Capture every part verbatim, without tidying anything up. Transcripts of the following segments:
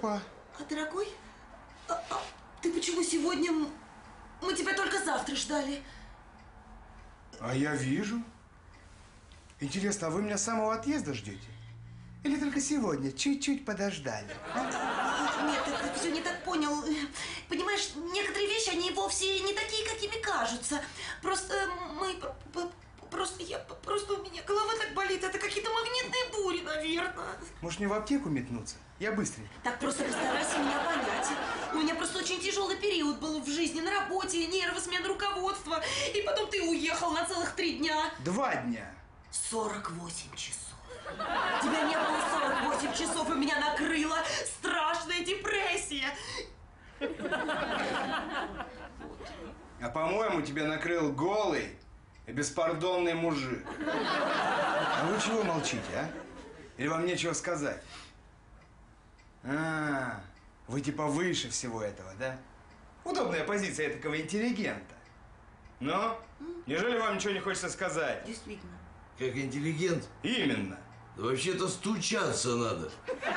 папа. А, дорогой, а, а ты почему сегодня? Мы тебя только завтра ждали. А я вижу. Интересно, а вы меня с самого отъезда ждете? Или только сегодня чуть-чуть подождали? Нет, ты, ты все не так понял. Понимаешь, некоторые вещи, они вовсе не такие, какими кажутся. Просто мы... Просто я... Просто у меня голова так болит. Это какие-то магнитные бури, наверное. Может, мне в аптеку метнуться? Я быстренько. Так просто постарайся меня понять. У меня просто очень тяжелый период был в жизни. На работе, нервы, смена руководства. И потом ты уехал на целых три дня. Два дня. сорок восемь часов. Тебя не было сорок восемь часов, и меня накрыла страшная депрессия. А по-моему, тебя накрыл голый и беспардонный мужик. А вы чего молчите, а? Или вам нечего сказать? А, вы типа выше всего этого, да? Удобная позиция такого интеллигента. Но, неужели вам ничего не хочется сказать? Действительно. Как интеллигент? Именно. Да вообще-то стучаться надо.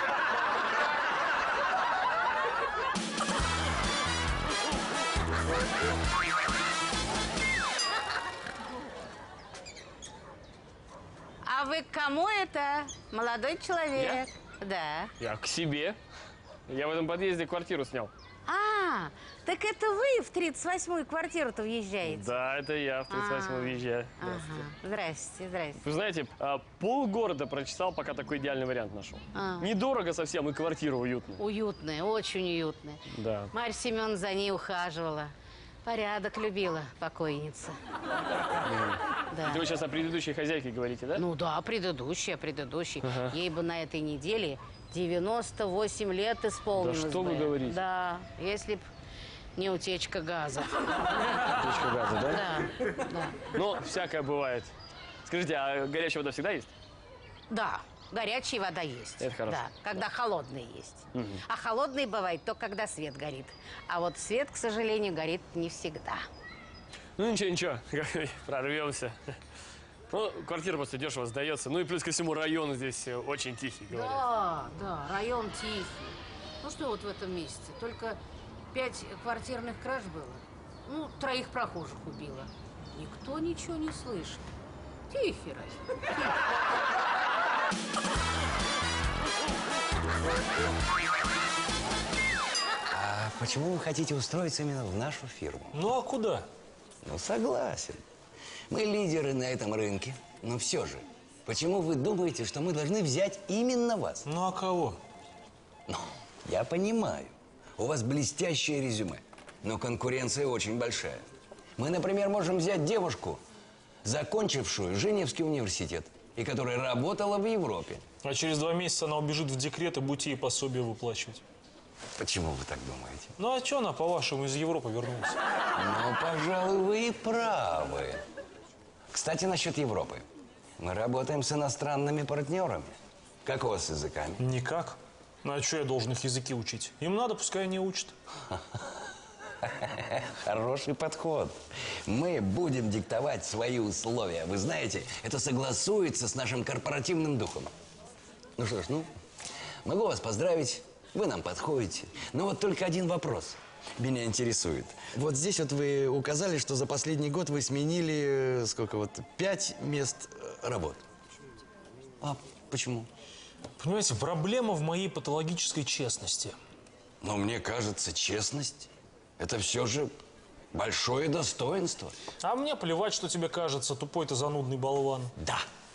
А вы к кому это, молодой человек? Я? Да. Я к себе. Я в этом подъезде квартиру снял. А, так это вы в тридцать восьмую квартиру-то въезжаете? Да, это я в тридцать восьмую въезжаю. Ага. Здрасте, здрасте. Вы знаете, полгорода прочесал, пока такой идеальный вариант нашел. А. Недорого совсем, и квартира уютная. Уютная, очень уютная. Да. Марья Семеновна за ней ухаживала. Порядок любила покойница. Да. Это вы сейчас о предыдущей хозяйке говорите, да? Ну да, предыдущая, предыдущая. Ага. Ей бы на этой неделе девяносто восемь лет исполнилось. Да что бы. вы говорите? Да, если б не утечка газа. Утечка газа, да? Да, да. Ну, всякое бывает. Скажите, а горячая вода всегда есть? Да, горячая вода есть. Это хорошо. Да, когда холодная есть. Угу. А холодная бывает только когда свет горит. А вот свет, к сожалению, горит не всегда. Ну, ничего, ничего, прорвемся. Ну, квартира просто дешево сдается. Ну и плюс ко всему район здесь очень тихий, говорят. Да, да, район тихий. Ну что вот в этом месте? Только пять квартирных краж было. Ну, троих прохожих убило. Никто ничего не слышит. Тихий район. А почему вы хотите устроиться именно в нашу фирму? Ну, а куда? Ну, согласен. Мы лидеры на этом рынке. Но все же, почему вы думаете, что мы должны взять именно вас? Ну, а кого? Ну, я понимаю. У вас блестящее резюме. Но конкуренция очень большая. Мы, например, можем взять девушку, закончившую Женевский университет, и которая работала в Европе. А через два месяца она убежит в декрет и будете ей пособие выплачивать. Почему вы так думаете? Ну, а что она, по-вашему, из Европы вернулась? Ну, пожалуй, вы и правы. Кстати, насчет Европы. Мы работаем с иностранными партнерами. Как у вас с языками? Никак. Ну, а что я должен их языки учить? Им надо, пускай они учат. Хороший подход. Мы будем диктовать свои условия. Вы знаете, это согласуется с нашим корпоративным духом. Ну что ж, ну, могу вас поздравить. Вы нам подходите. Но вот только один вопрос меня интересует. Вот здесь вот вы указали, что за последний год вы сменили, сколько вот, пять мест работ. А почему? Понимаете, проблема в моей патологической честности. Но мне кажется, честность – это все же большое достоинство. А мне плевать, что тебе кажется, тупой ты занудный болван. Да.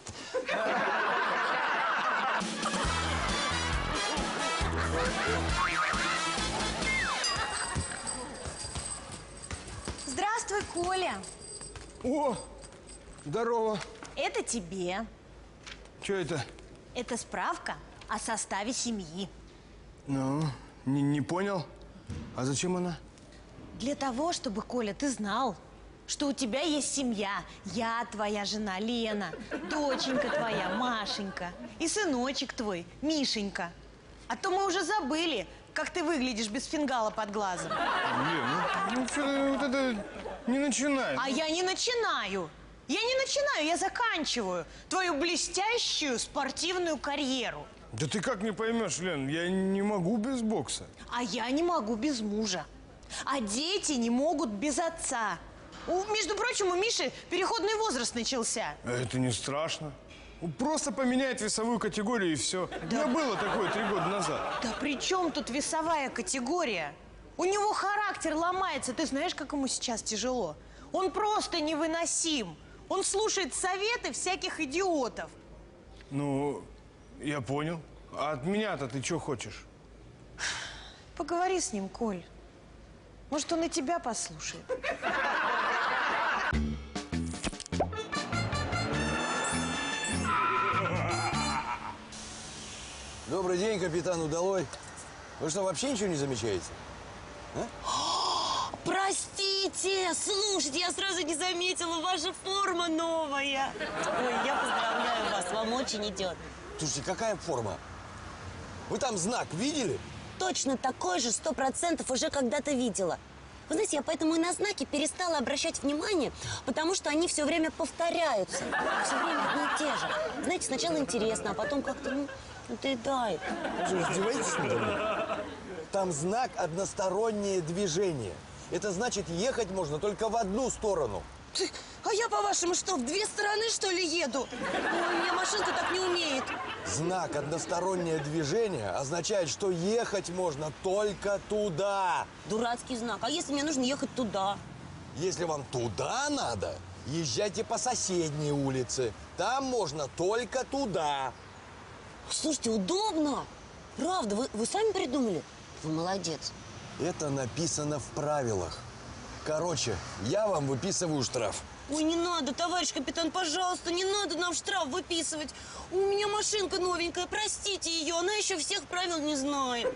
Здравствуй, Коля. О, здорово. Это тебе. Что это? Это справка о составе семьи. Ну, не, не понял. А зачем она? Для того, чтобы, Коля, ты знал, что у тебя есть семья. Я твоя жена Лена, доченька твоя Машенька и сыночек твой Мишенька. А то мы уже забыли, как ты выглядишь без фингала под глазом. Лен, ну, ну что вот это не начинай. А я не начинаю. Я не начинаю, я заканчиваю твою блестящую спортивную карьеру. Да ты как не поймешь, Лен, я не могу без бокса. А я не могу без мужа. А дети не могут без отца. У, между прочим, у Миши переходный возраст начался. А это не страшно. Просто поменяет весовую категорию и все. Да. У меня было такое три года назад. Да при чем тут весовая категория? У него характер ломается. Ты знаешь, как ему сейчас тяжело? Он просто невыносим. Он слушает советы всяких идиотов. Ну, я понял. А от меня-то ты что хочешь? Поговори с ним, Коль. Может, он и тебя послушает. Добрый день, капитан Удалой. Вы что, вообще ничего не замечаете? А? Простите, слушайте, я сразу не заметила, ваша форма новая. Ой, я поздравляю вас, вам очень идет. Слушайте, какая форма? Вы там знак видели? Точно такой же, сто процентов уже когда-то видела. Вы знаете, я поэтому и на знаки перестала обращать внимание, потому что они все время повторяются. Все время одни и те же. Знаете, сначала интересно, а потом как-то, ну, надоедает. Вы же издеваетесь надо мной? Там знак «одностороннее движение». Это значит, ехать можно только в одну сторону. А я, по-вашему, что, в две стороны, что ли, еду? Ой, у меня машинка так не умеет. Знак «одностороннее движение» означает, что ехать можно только туда. Дурацкий знак. А если мне нужно ехать туда? Если вам туда надо, езжайте по соседней улице. Там можно только туда. Слушайте, удобно. Правда, вы, вы сами придумали? Вы молодец. Это написано в правилах. Короче, я вам выписываю штраф. Ой, не надо, товарищ капитан, пожалуйста, не надо нам штраф выписывать. У меня машинка новенькая, простите ее, она еще всех правил не знает.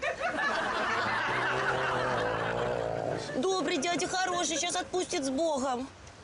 Добрый дядя, хороший, сейчас отпустит с Богом.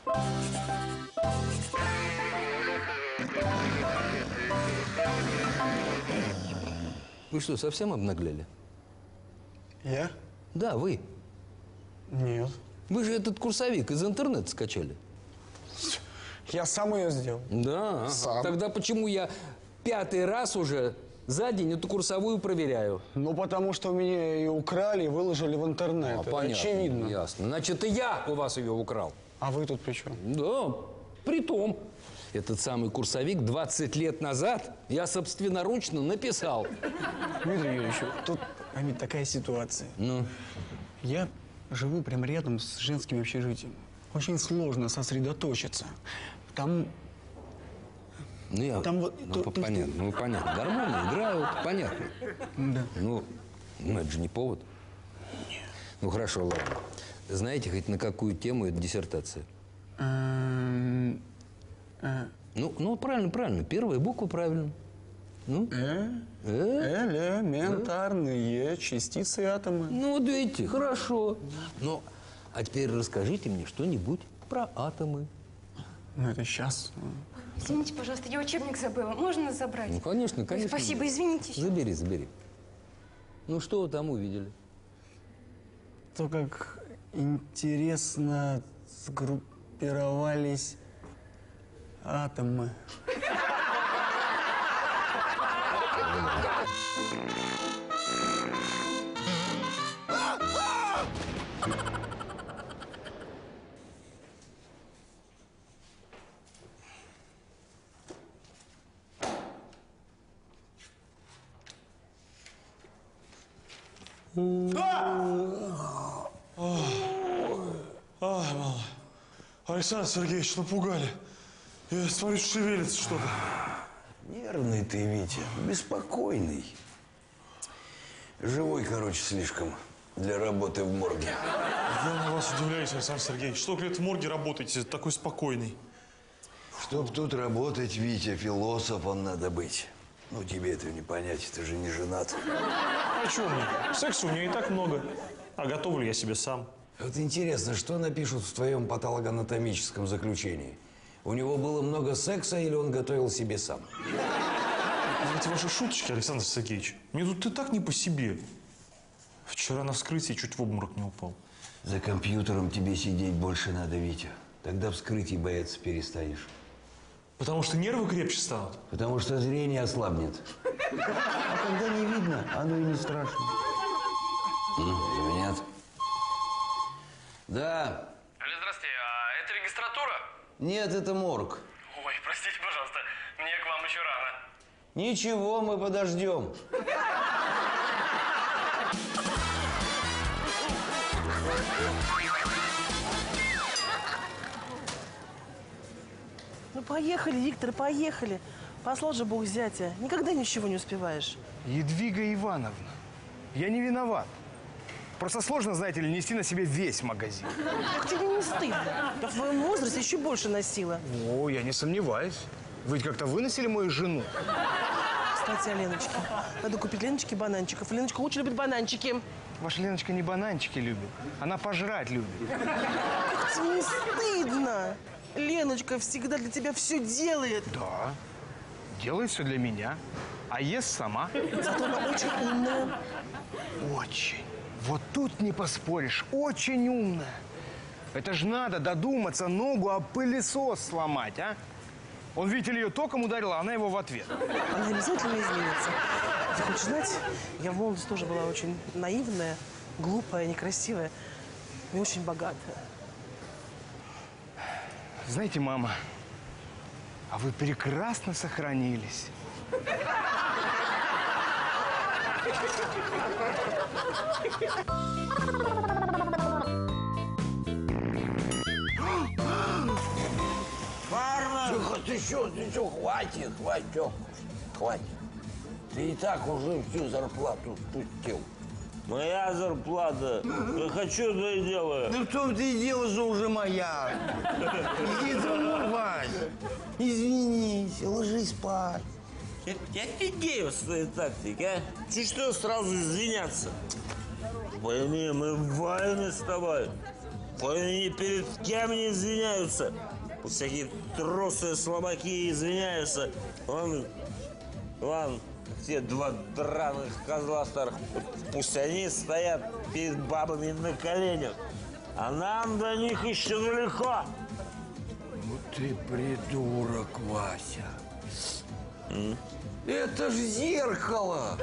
Вы что, совсем обнаглели? Я? Да, вы. Нет. Вы же этот курсовик из интернета скачали. Я сам ее сделал. Да, сам. Тогда почему я пятый раз уже за день эту курсовую проверяю? Ну, потому что у меня ее украли и выложили в интернет. А, Это понятно, очевидно. ясно. Значит, и я у вас ее украл. А вы тут при чем? Да, притом. Этот самый курсовик двадцать лет назад я собственноручно написал. Дмитрий Юрьевич, тут Амит, такая ситуация. Ну? Я живу прям рядом с женским общежитием. Очень сложно сосредоточиться. Там... Ну, я... Там вот... Ну, то, понятно, то, ну, понятно. Гормоны играют, понятно. Да. Ну, ну, это же не повод. Нет. Ну, хорошо, ладно. Знаете, хоть на какую тему эта диссертация? Эм, э, Ну, ну, правильно, правильно. Первая буква правильно. Ну? э, Э? элементарные частицы и атомы. Ну, вот видите, хорошо. Ну, а теперь расскажите мне что-нибудь про атомы. Ну, это сейчас. Извините, пожалуйста, я учебник забыла. Можно забрать? Ну, конечно, конечно. Спасибо, извините. Забери, забери. Ну, что вы там увидели? То, как интересно сгруппировались атомы. Александр Сергеевич, напугали. Я смотрю, шевелится что-то. Нервный ты, Витя, беспокойный. Живой, короче, слишком для работы в морге. Я на вас удивляюсь, Александр Сергеевич. Столько лет в морге работаете, такой спокойный. Чтоб тут работать, Витя, философом надо быть. Ну, тебе этого не понять, ты же не женат. А что мне? Секса у меня и так много. А готовлю я себе сам. Вот интересно, что напишут в твоем патологоанатомическом заключении? У него было много секса или он готовил себе сам? Эти ваши шуточки, Александр Сергеевич, мне тут и так не по себе. Вчера на вскрытии чуть в обморок не упал. За компьютером тебе сидеть больше надо, Витя. Тогда вскрытий бояться перестанешь. Потому что нервы крепче станут? Потому что зрение ослабнет. А когда не видно, оно и не страшно. Звонят. Да. Алло, здравствуйте, а это регистратура? Нет, это морг. Ой, простите, пожалуйста, мне к вам еще рано. Ничего, мы подождем. Ну, поехали, Виктор, поехали. Послал же Бог зятя. Никогда ничего не успеваешь. Едвига Ивановна, я не виноват. Просто сложно, знаете ли, нести на себе весь магазин. Как тебе не стыдно? Я в твоем возрасте еще больше носила. О, я не сомневаюсь. Вы ведь как-то выносили мою жену. Кстати, о Леночке. Надо купить Леночке бананчиков. Леночка очень любит бананчики. Ваша Леночка не бананчики любит. Она пожрать любит. Как тебе не стыдно? Леночка всегда для тебя все делает. Да, делает все для меня, а ест сама. Зато она очень умная. Очень. Вот тут не поспоришь. Очень умная. Это ж надо додуматься ногу об пылесос сломать, а? Он, видите ли, ее током ударил, а она его в ответ. Она обязательно изменится. Ты хочешь знать, я в молодости тоже была очень наивная, глупая, некрасивая и очень богатая. Знаете, мама, а вы прекрасно сохранились. Тихо, ты что, ты что, хватит, хватит, Тём, хватит. Ты и так уже всю зарплату спустил. Моя зарплата. Я хочу, то и делаю. Да в том-то и дело, что уже моя. Иди домой, Вань. Извинись, ложись спать. Я, я офигею с твоей тактикой, а? Ты что сразу извиняться? Пойми, мы в войне с тобой. Пойми, перед кем не извиняются. Всякие трусы, слабаки извиняются. Вон, вон, те два драных козла старых. Пусть они стоят перед бабами на коленях. А нам до них еще далеко. Ну ты придурок, Вася. М? Это ж зеркало.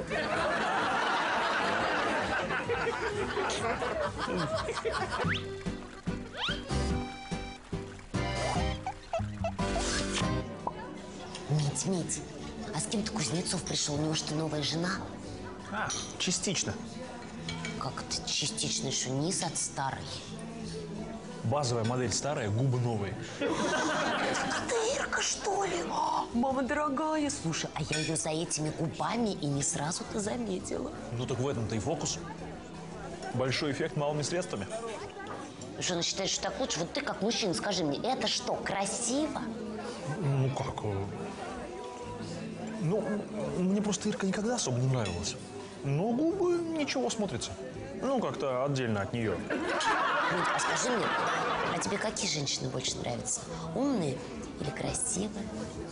Мить, Мить, а с кем-то Кузнецов пришел? У него что, новая жена? А, частично. Как это частично, что низ от старой? Базовая модель старая, губы новые. Это Ирка, что ли? О, мама дорогая, слушай, а я ее за этими губами и не сразу-то заметила. Ну так в этом-то и фокус. Большой эффект малыми средствами. Ну что, она считает, что так лучше? Вот ты как мужчина, скажи мне, это что, красиво? Ну как? э, Ну, мне просто Ирка никогда особо не нравилась. Но губы ничего смотрятся. Ну, как-то отдельно от нее. Ну, а скажи мне, а тебе какие женщины больше нравятся? Умные или красивые?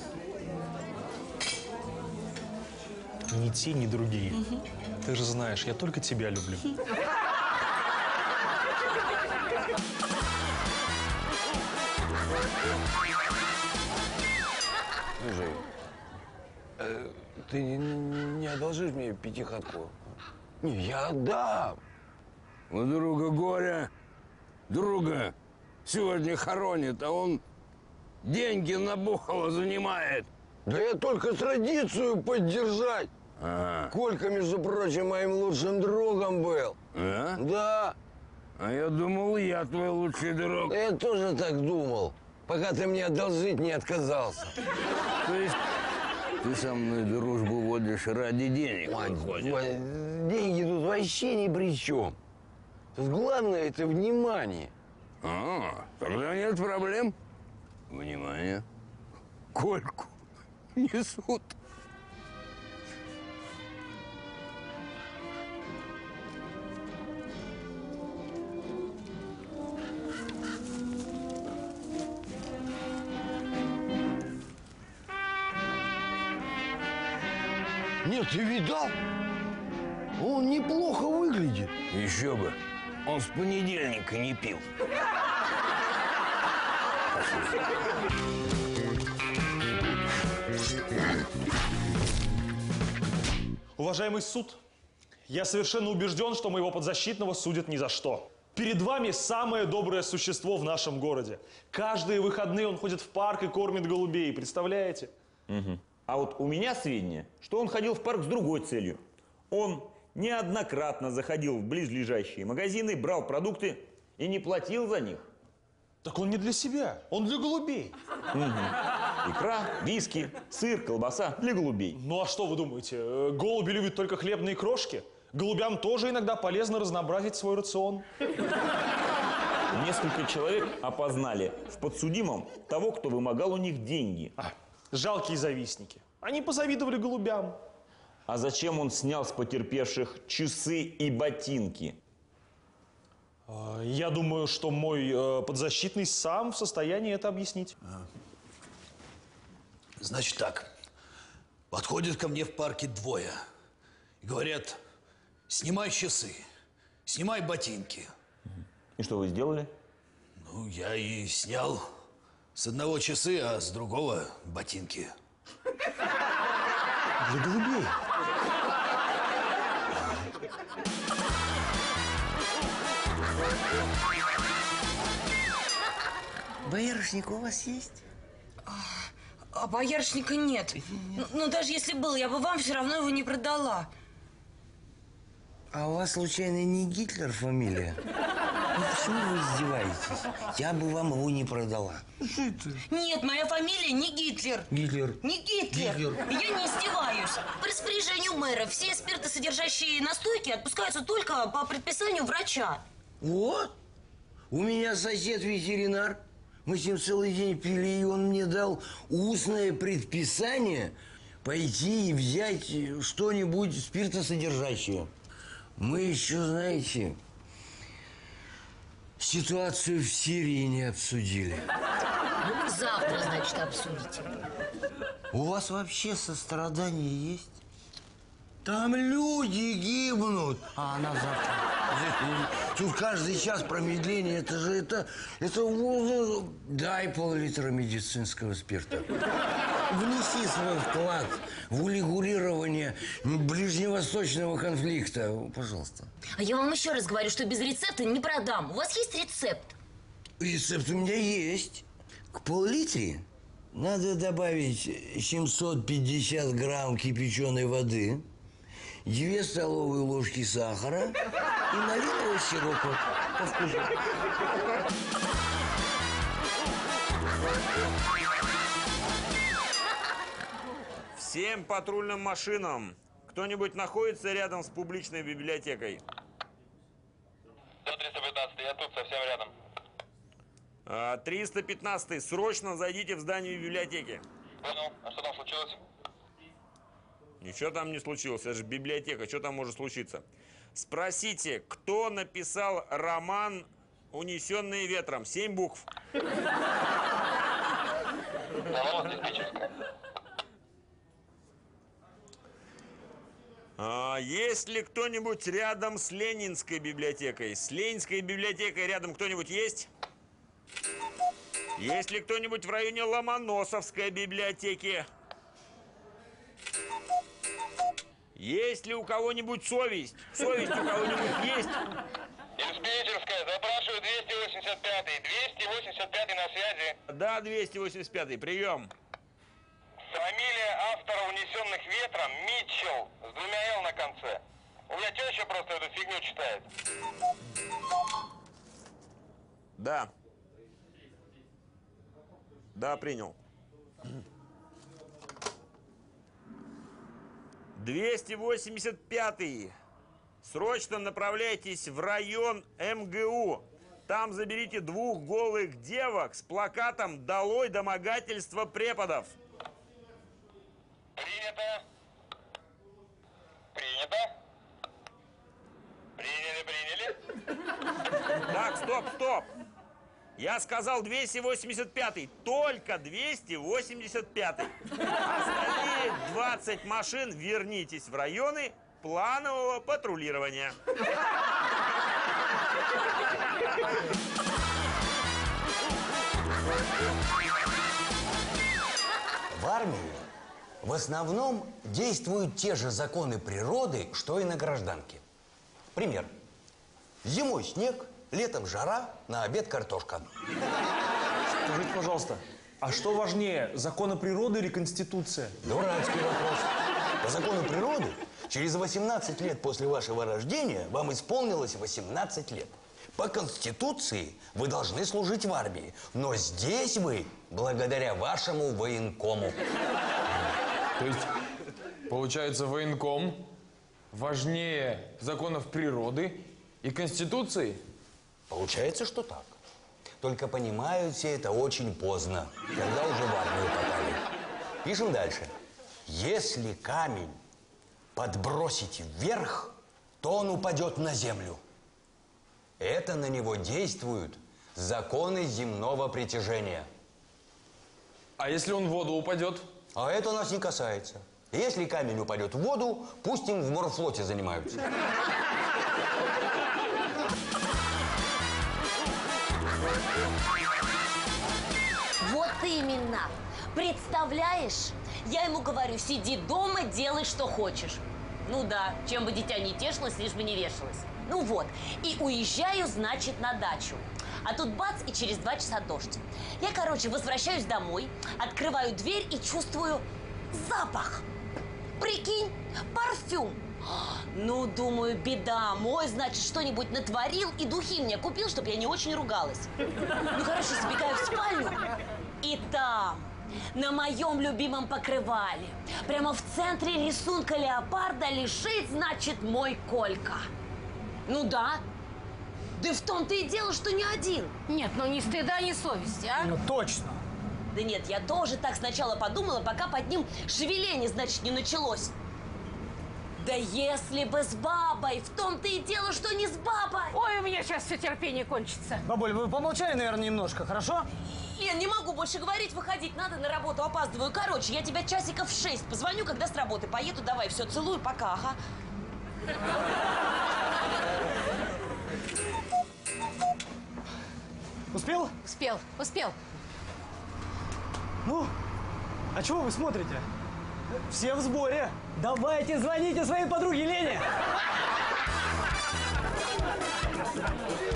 Ни те, ни другие. Ты же знаешь, я только тебя люблю. Слушай, э, ты не, не одолжишь мне пятихатку? Не, я отдам. У друга горя, друга сегодня хоронит, а он деньги набухало занимает. Да я только традицию поддержать. Ага. Колька, между прочим, моим лучшим другом был. Да? Да. А я думал, я твой лучший друг. Я тоже так думал, пока ты мне одолжить не отказался. То есть ты со мной дружбу водишь ради денег, Ой, выходит? ой, деньги тут вообще ни при чем. Тут главное – это внимание. А, тогда нет проблем. Внимание. Кольку несут. Нет, ты видал? Он неплохо выглядит. Еще бы. Он с понедельника не пил. Уважаемый суд, я совершенно убежден, что моего подзащитного судят ни за что. Перед вами самое доброе существо в нашем городе. Каждые выходные он ходит в парк и кормит голубей, представляете? Угу. А вот у меня сведения, что он ходил в парк с другой целью. Он неоднократно заходил в близлежащие магазины, брал продукты и не платил за них. Так он не для себя, он для голубей. Угу. Икра, виски, сыр, колбаса для голубей. Ну а что вы думаете, голуби любят только хлебные крошки? Голубям тоже иногда полезно разнообразить свой рацион. Несколько человек опознали в подсудимом того, кто вымогал у них деньги. А, жалкие завистники. Они позавидовали голубям. А зачем он снял с потерпевших часы и ботинки? Я думаю, что мой э, подзащитный сам в состоянии это объяснить. Значит так, подходят ко мне в парке двое и говорят: снимай часы, снимай ботинки. И что вы сделали? Ну, я и снял. С одного часы, а с другого ботинки. Для голубей. Боярышник у вас есть? А, а боярышника нет. Ну, ну, даже если был, я бы вам все равно его не продала. А у вас, случайно, не Гитлер фамилия? Ну, почему вы издеваетесь? Я бы вам его не продала. Нет, моя фамилия не Гитлер. Гитлер. Не Гитлер. Гитлер. Я не издеваюсь. По распоряжению мэра все спиртосодержащие настойки отпускаются только по предписанию врача. Вот. У меня сосед ветеринар. Мы с ним целый день пили, и он мне дал устное предписание пойти и взять что-нибудь спиртосодержащее. Мы еще, знаете, ситуацию в Сирии не обсудили. Завтра, значит, обсудите. У вас вообще сострадание есть? Там люди гибнут. А она завтра. Тут каждый час промедления. Это же это... это... Дай пол-литра медицинского спирта. Внеси свой вклад в урегулирование ближневосточного конфликта. Пожалуйста. А я вам еще раз говорю, что без рецепта не продам. У вас есть рецепт? Рецепт у меня есть. К пол-литре надо добавить семьсот пятьдесят грамм кипяченой воды, две столовые ложки сахара и малинового сиропа по вкусу. Всем патрульным машинам. Кто-нибудь находится рядом с публичной библиотекой? триста пятнадцатый, я тут совсем рядом. А, триста пятнадцатый, срочно зайдите в здание библиотеки. Понял. А что там случилось? Ничего там не случилось, это же библиотека, что там может случиться? Спросите, кто написал роман «Унесенные ветром»? Семь букв. А, есть ли кто-нибудь рядом с Ленинской библиотекой? С Ленинской библиотекой рядом кто-нибудь есть? Есть ли кто-нибудь в районе Ломоносовской библиотеки? Есть ли у кого-нибудь совесть? Совесть у кого-нибудь есть? Диспетчерская, запрашиваю двести восемьдесят пятый. двести восемьдесят пятый на связи. Да, двести восемьдесят пятый, прием. Фамилия автора «Унесенных ветром» Митчелл с двумя «Л» на конце. У меня теща просто эту фигню читает. Да. Да, принял. двести восемьдесят пятый. Срочно направляйтесь в район эм гэ у. Там заберите двух голых девок с плакатом «Долой домогательство преподов». Принято. Принято. Приняли, приняли. Так, стоп, стоп. Я сказал двести восемьдесят пятый. Только двести восемьдесят пятый. Остальные двадцать машин вернитесь в районы планового патрулирования. В армии В основном действуют те же законы природы, что и на гражданке. Пример. Зимой снег, летом жара, на обед картошка. Скажите, пожалуйста, а что важнее, законы природы или Конституция? Дурацкий вопрос. По закону природы, через восемнадцать лет после вашего рождения вам исполнилось восемнадцать лет. По Конституции вы должны служить в армии, но здесь вы благодаря вашему военкому. То есть, получается, военком важнее законов природы и Конституции? Получается, что так. Только понимают все это очень поздно, когда уже в армию попали. Пишем дальше. Если камень подбросить вверх, то он упадет на землю. Это на него действуют законы земного притяжения. А если он в воду упадет? А это нас не касается. Если камень упадет в воду, пусть им в морфлоте занимаются. Вот именно. Представляешь? Я ему говорю, сиди дома, делай, что хочешь. Ну да, чем бы дитя не тешилось, лишь бы не вешалось. Ну вот, и уезжаю, значит, на дачу. А тут бац, и через два часа дождь. Я, короче, возвращаюсь домой, открываю дверь и чувствую запах. Прикинь, парфюм. Ну, думаю, беда. Мой, значит, что-нибудь натворил и духи мне купил, чтобы я не очень ругалась. Ну, короче, сбегаю в спальню, и там, на моем любимом покрывале, прямо в центре рисунка леопарда лежит, значит, мой Колька. Ну да. Да в том-то и дело, что не один. Нет, ну ни стыда, ни совести, а? Ну точно. Да нет, я тоже так сначала подумала, пока под ним шевеление, значит, не началось. Да если бы с бабой, в том-то и дело, что не с бабой. Ой, у меня сейчас все терпение кончится. Бабуль, вы помолчали, наверное, немножко, хорошо? Лен, не могу больше говорить, выходить надо, на работу опаздываю. Короче, я тебя часиков в шесть позвоню, когда с работы поеду. Давай, все, целую, пока, ага. Успел? Успел, успел. Ну, а чего вы смотрите? Все в сборе. Давайте звоните своей подруге Лене.